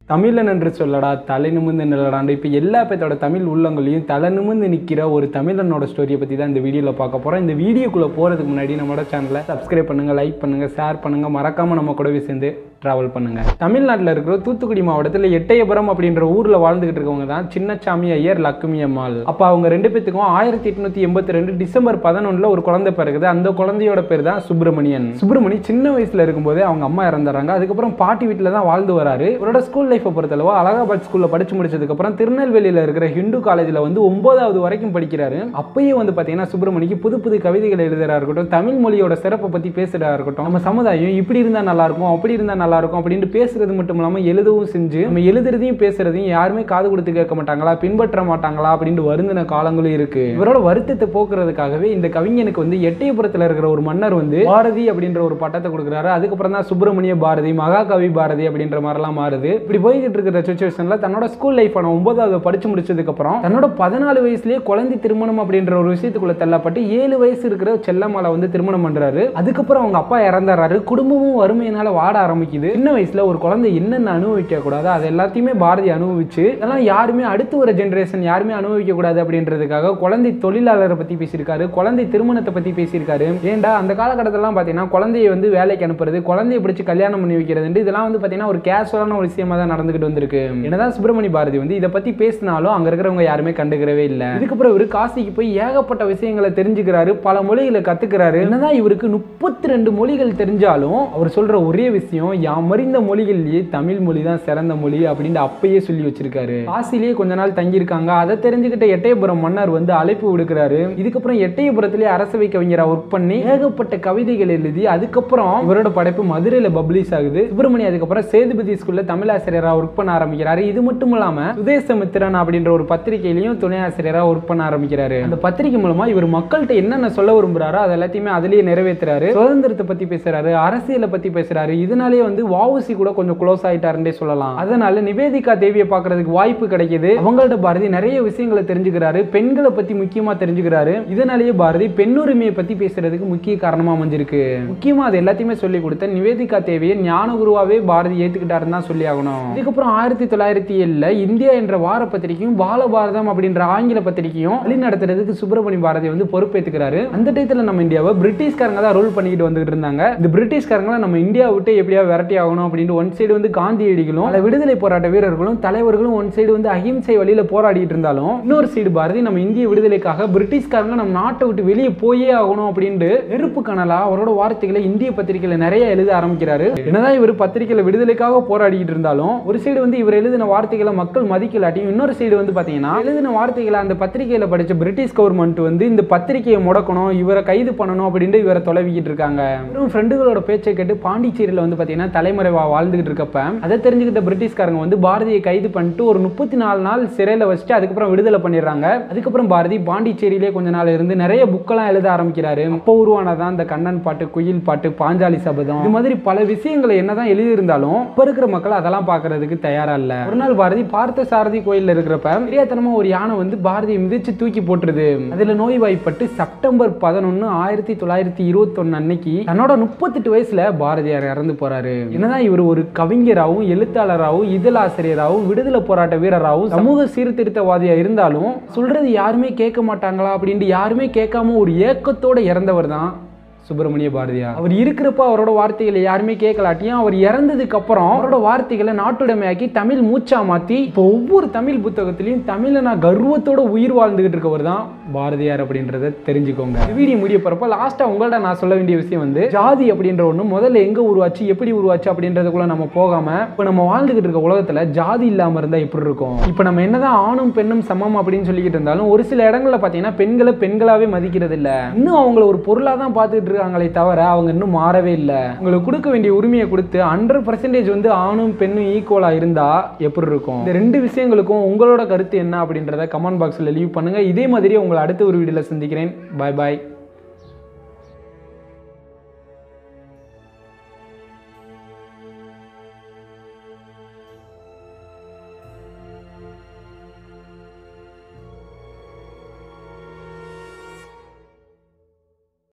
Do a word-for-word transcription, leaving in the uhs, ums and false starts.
தமிழன் என்று சொல்லடா தலை நிமிர்ந்து நில்லடாண்டு இப்போ எல்லா பேத்தோட தமிழ் உள்ளங்களையும் தலை நிமிர்ந்து நிற்கிற ஒரு தமிழனோட ஸ்டோரியை பற்றி தான் இந்த வீடியோவில் பார்க்க போகிறோம். இந்த வீடியோக்குள்ளே போகிறதுக்கு முன்னாடி நம்மளோட சேனலை சப்ஸ்கிரைப் பண்ணுங்கள், லைக் பண்ணுங்கள், ஷேர் பண்ணுங்கள், மறக்காமல் நம்ம கூடவே சேர்ந்து ட்ராவல் பண்ணுங்கள். தமிழ்நாட்டில் இருக்கிற தூத்துக்குடி மாவட்டத்தில் எட்டயபுரம் அப்படின்ற ஊரில் வாழ்ந்துகிட்டு இருக்கவங்க தான் சின்னச்சாமி ஐயர், லக்குமி அம்மாள். அப்போ அவங்க ரெண்டு பேத்துக்கும் ஆயிரத்தி எட்நூற்றி எண்பத்தி ரெண்டு டிசம்பர் பதினொன்றில் ஒரு குழந்தை பிறகுது. அந்த குழந்தையோட பேர் தான் சுப்பிரமணியன். சுப்பிரமணி சின்ன வயசில் இருக்கும்போது அவங்க அம்மா இறந்துறாங்க. அதுக்கப்புறம் பாட்டி வீட்டில் தான் வாழ்ந்து வராரு. அவரோட ஸ்கூல் லைஃப்பை பொறுத்தளவு அலகாபாத் ஸ்கூல்ல படிச்சு முடிச்சதுக்கப்புறம் திருநெல்வேலியில் இருக்கிற ஹிந்து காலேஜில் வந்து ஒன்பதாவது வரைக்கும் படிக்கிறாரு. அப்பயே வந்து பார்த்தீங்கன்னா சுப்பிரமணிக்கு புது புது கவிதைகள் எழுதுறா இருக்கட்டும், தமிழ் மொழியோட சிறப்பை பற்றி பேசுறா இருக்கட்டும், நம்ம சமுதாயம் இப்படி இருந்தால் நல்லா இருக்கும், அப்படி இருந்தால் நல்லா இருக்கும் அப்படின்னு பேசுறது மட்டும் இல்லாமல் எழுதவும் செஞ்சு நம்ம எழுதுறதையும் பேசுறதையும் யாருமே காது கொடுத்து கேட்க மாட்டாங்களா, பின்பற்ற மாட்டாங்களா அப்படின்னு வருந்தின காலங்களும் இருக்கு. இவரோட வருத்தத்தை போக்குறதுக்காகவே இந்த கவிஞனுக்கு வந்து எட்டயபுரத்தில் இருக்கிற ஒரு மன்னர் வந்து பாரதி அப்படின்ற ஒரு பட்டத்தை கொடுக்குறாரு. அதுக்கப்புறம் தான் சுப்பிரமணிய பாரதி, மகாகவி பாரதி அப்படின்ற மாதிரிலாம் மாறுது. இப்படி போய்கிட்டு இருக்கிற சிச்சுவேஷன்ல தன்னோட ஸ்கூல் லைஃப் ஒன்பதாவது படிச்சு முடிச்சதுக்கு அப்புறம் தன்னோட பதினாலு வயசுலயே குழந்தை திருமணம் அப்படின்ற ஒரு விஷயத்துக்குள்ள தள்ளப்பட்டு ஏழு வயசு இருக்கிற செல்லம்மாளை வந்து திருமணம் பண்றாரு. அதுக்கப்புறம் அவங்க அப்பா இறந்துறாரு. குடும்பமும் வறுமையினால வாட ஆரம்பிக்குது. சின்ன வயசுல ஒரு குழந்தை என்னென்ன அனுபவிக்க கூடாது அது எல்லாத்தையுமே பாரதி அனுபவிச்சு அதெல்லாம் யாருமே அடுத்து ஒரு ஜெனரேஷன் யாருமே அனுபவிக்க கூடாது அப்படின்றதுக்காக குழந்தை தொழிலாளரை பத்தி பேசியிருக்காரு, குழந்தை திருமணத்தை பத்தி பேசியிருக்காரு. ஏண்டா அந்த காலகட்டத்திலாம் பாத்தீங்கன்னா குழந்தையை வந்து வேலைக்கு அனுப்புறது, குழந்தையை பிடிச்சு கல்யாணம் பண்ணி வைக்கிறது, இதெல்லாம் வந்து பாத்தீங்கன்னா ஒரு கேஷுவலான ஒரு விஷயமா தான் நடந்துகிட்டு வந்திருக்கு. என்னதான் சுப்பிரமணிய பாரதி வந்து இதை பத்தி பேசினாலும் அங்க இருக்கிறவங்க யாருமே கண்டுக்கிறவே இல்லை. இதுக்கப்புறம் இவரு காசிக்கு போய் ஏகப்பட்ட விஷயங்களை தெரிஞ்சுக்கிறாரு, பல மொழிகளை கத்துக்கிறாரு. என்னதான் இவருக்கு முப்பத்தி ரெண்டு மொழிகள் தெரிஞ்சாலும் அவர் சொல்ற ஒரே விஷயம், யாம் அறிந்த மொழிகளிலேயே தமிழ் மொழி தான் சிறந்த மொழி அப்படின்னு அப்பயே சொல்லி வச்சிருக்காரு. காசிலேயே கொஞ்ச நாள் தங்கியிருக்காங்க. அதை தெரிஞ்சுக்கிட்ட எட்டயபுரம் மன்னர் வந்து அழைப்பு விடுக்கிறாரு. இதுக்கப்புறம் எட்டயபுரத்திலேயே அரசவை கவிஞரா ஒர்க் பண்ணி ஏகப்பட்ட கவிதைகள் எழுதி அதுக்கப்புறம் இவரோட படைப்பு மதுரையில பப்ளிஷ் ஆகுது. சுப்பிரமணிய அதுக்கப்புறம் சேதுபதி ஸ்கூல்ல தமிழ் ஆசிரியரா ஒர்க் பண்ண ஆரம்பிக்கிறாரு. இது மட்டும் இல்லாம சுதேசமித்திரன் அப்படின்ற ஒரு பத்திரிகையிலையும் துணை ஆசிரியரா ஒர்க் பண்ண ஆரம்பிக்கிறாரு. அந்த பத்திரிகை மூலமா இவர் மக்கள்கிட்ட என்னென்ன சொல்ல விரும்புறாரோ அது எல்லாத்தையுமே அதுலயே நிறைவேற்றுறாரு. சுதந்திரத்தை பத்தி பேசுறாரு, அரசியலை பத்தி பேசுறாரு. இதனாலேயே வந்து வஉசி கூட கொஞ்சம் க்ளோஸ் ஆயிட்டாருன்னே சொல்லலாம். அதனால நிவேதிகா தேவியை பார்க்கறதுக்கு வாய்ப்பு கிடைக்குது. அவங்கள்ட்ட பாரதி நிறைய விஷயங்களை தெரிஞ்சுக்கிறாரு, பெண்களை பத்தி முக்கியமா தெரிஞ்சுக்கிறாரு. இதனாலேயே பாரதி பெண்ணுரிமையை பத்தி பேசுறதுக்கு முக்கிய காரணமா அமைஞ்சிருக்கு. முக்கியமா அது எல்லாத்தையுமே சொல்லி கொடுத்த நிவேதிகா தேவியை ஞான குருவாவே பாரதி ஏத்துக்கிட்டாருன்னு தான் சொல்லி ஆகணும். இதுக்கப்புறம் ஆயிரத்தி தொள்ளாயிரத்தி ஏழுல இந்தியா என்ற வார பத்திரிகையும் பாலபாரதம் அப்படின்ற ஆங்கில பத்திரிகையும் வழி நடத்துறதுக்கு சுப்பிரமணிய பாரதி வந்து பொறுப்பேற்றுக்கிறாரு. அந்த டயத்துல நம்ம இந்தியாவை பிரிட்டிஷ்காரங்க தான் ரூல் பண்ணிட்டு வந்துட்டு இருந்தாங்க. இந்த பிரிட்டிஷ்காரங்களை நம்ம இந்தியா விட்டு எப்படியா விரட்டி ஆகணும் அப்படின்னு ஒன் சைடு வந்து காந்தியடிகளும் பல விடுதலை போராட்ட வீரர்களும் தலைவர்களும் ஒன் சைடு வந்து அஹிம்சை வழியில போராடிட்டு இருந்தாலும் இன்னொரு சைடு பாரதி நம்ம இந்திய விடுதலைக்காக பிரிட்டிஷ்காரங்க நம்ம நாட்டை விட்டு வெளியே போயே ஆகணும் அப்படின்னு நெருப்பு கனலா அவரோட வார்த்தைகளை இந்திய பத்திரிகையில நிறைய எழுத ஆரம்பிக்கிறாரு. என்னதான் இவர் பத்திரிகையில விடுதலைக்காக போராடிட்டு இருந்தாலும் ஒரு சைடு வந்து இவர் எழுதின வார்த்தைகளை மக்கள் மதிக்கலாட்டியும் இன்னொரு சைடு வந்து பாத்தீங்கன்னா எழுதின வார்த்தைகளை அந்த பத்திரிகையில படிச்ச பிரிட்டிஷ் கவர்மெண்ட் வந்து இந்த பத்திரிகையை முடக்கணும், இவரை கைது பண்ணணும் அப்படின்னு இவரை தொலைவிக்கிட்டு இருக்காங்க. ஃப்ரெண்டுகளோட பேச்சை கேட்டு பாண்டிச்சேரியில வந்து பாத்தீங்கன்னா தலைமறைவா வாழ்ந்துகிட்டு இருக்கப்ப அதை தெரிஞ்சுக்கிட்ட பிரிட்டிஷ்காரங்க வந்து பாரதியை கைது பண்ணிட்டு ஒரு முப்பத்தி நாலு நாள் சிறையில வச்சுட்டு அதுக்கப்புறம் விடுதலை பண்ணிடுறாங்க. அதுக்கப்புறம் பாரதி பாண்டிச்சேரியிலே கொஞ்ச நாள் இருந்து நிறைய புக்கெல்லாம் எழுத ஆரம்பிக்கிறாரு. அப்போ உருவானதான் இந்த கண்ணன் பாட்டு, குயில் பாட்டு, பாஞ்சாலி சபதம், இது மாதிரி பல விஷயங்களை என்னதான் எழுதியிருந்தாலும் இப்ப இருக்கிற மக்கள் அதெல்லாம் பாக்குறதுக்கு தயாரா இல்ல. ஒரு நாள் பாரதி பார்த்த சாரதி கோயில்ல இருக்கிறப்ப தெரியாதனமா ஒரு யானை வந்து பாரதியை மிதிச்சு தூக்கி போட்டுருது. அதுல நோய்வாய்ப்பட்டு செப்டம்பர் பதினொன்னு ஆயிரத்தி தொள்ளாயிரத்தி இருபத்தி ஒன்னு அன்னைக்கு தன்னோட முப்பத்தி எட்டு வயசுல பாரதியார் இறந்து போறாரு. என்னதான் இவர் ஒரு கவிஞராகவும் எழுத்தாளராகவும் இதழாசிரியராகவும் விடுதலை போராட்ட வீரராகவும் சமூக சீர்திருத்தவாதியா இருந்தாலும் சொல்றது யாருமே கேட்க மாட்டாங்களா அப்படின்னு யாருமே கேட்காம ஒரு ஏக்கத்தோட இறந்தவர் தான் சுப்பிரமணிய பாரதியார். அவர் இருக்கிறப்ப அவரோட வார்த்தைகளை யாருமே கேட்கலாட்டியும் அவர் இறந்ததுக்கு அப்புறம் அவரோட வார்த்தைகளை நாட்டுடைமையாக்கி தமிழ் மூச்சா மாத்தி இப்போ ஒவ்வொரு தமிழ் புத்தகத்திலையும் தமிழை நான் கர்வத்தோட உயிர் வாழ்ந்துகிட்டு இருக்கவர் தான் பாரதியார் அப்படின்றத தெரிஞ்சுக்கோங்க. வீடியோ முடிய போறப்ப லாஸ்டா உங்கள்ட்ட நான் சொல்ல வேண்டிய விஷயம் வந்து ஜாதி அப்படின்ற ஒண்ணு முதல்ல எங்க உருவாச்சு, எப்படி உருவாச்சு அப்படின்றதுக்குள்ள நம்ம போகாம இப்ப நம்ம வாழ்ந்துகிட்டு இருக்க உலகத்துல ஜாதி இல்லாம இருந்தா எப்படி இருக்கும்? இப்ப நம்ம என்னதான் ஆணும் பெண்ணும் சமம் அப்படின்னு சொல்லிக்கிட்டு இருந்தாலும் ஒரு சில இடங்கள்ல பாத்தீங்கன்னா பெண்களை பெண்களாவே மதிக்கிறது இல்ல. இன்னும் அவங்களை ஒரு பொருளா தான் பார்த்துட்டு இருக்காங்களே தவிர அவங்க இன்னும் மாறவே இல்லை. உங்களுக்கு கொடுக்க வேண்டிய உரிமையை கொடுத்து ஹண்ட்ரட் பர்சன்டேஜ் வந்து ஆணும் பெண்ணும் ஈக்குவலா இருந்தா எப்படி இருக்கும்? இந்த ரெண்டு விஷயங்களுக்கும் உங்களோட கருத்து என்ன அப்படின்றத கமெண்ட் பாக்ஸ்ல லீவ் பண்ணுங்க. இதே மாதிரி உங்களை அடுத்த ஒரு வீடியோல சந்திக்கிறேன். பாய் பாய்.